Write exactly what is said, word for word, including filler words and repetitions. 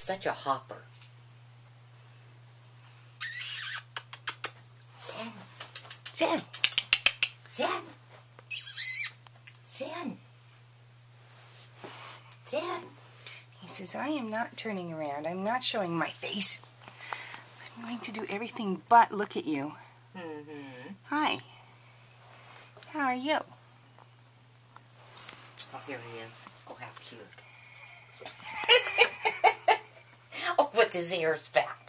such a hopper. Zen. Zen. Zen. Zen. Zen. He says, I am not turning around. I'm not showing my face. I'm going to do everything but look at you. Mm-hmm. Hi. How are you? Oh, here he is. Oh, how cute. Oh, with his ears back.